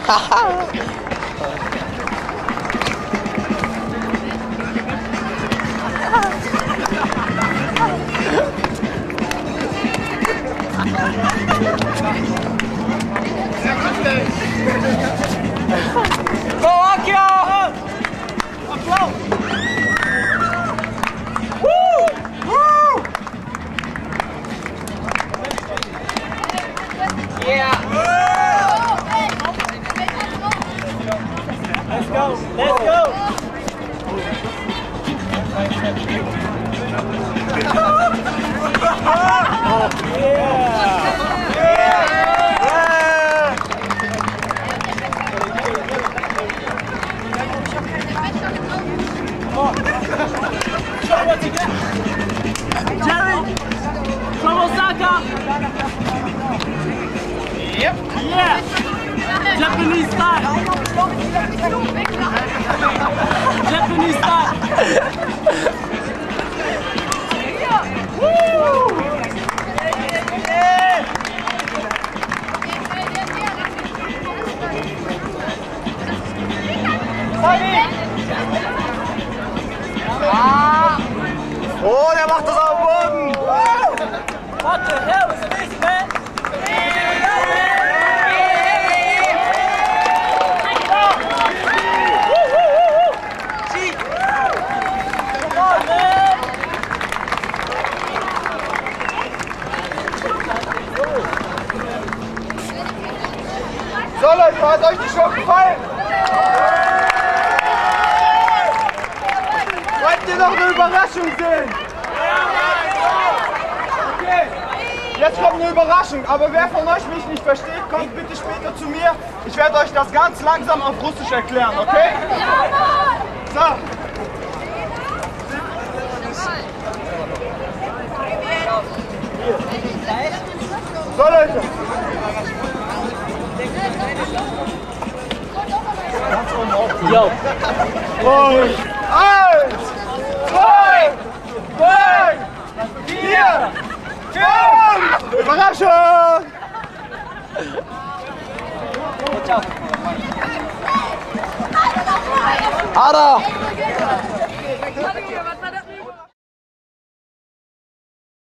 Slovakia! Applaus! Woo! Woo! Yeah! Let's go! Let's go! Jerry! From Osaka! Yep! Yeah! Japanese style! Japanese style! Woo! Oh, der macht das auf dem Boden! What the hell is this, man? So Leute, hat euch die Show gefallen? Wollt ihr noch eine Überraschung sehen? Okay, jetzt kommt eine Überraschung, aber wer von euch mich nicht versteht, kommt bitte später zu mir. Ich werde euch das ganz langsam auf Russisch erklären, okay? So. So Leute. Yo! Und 1, 2, 3, 4, 5! Überraschung! Ada!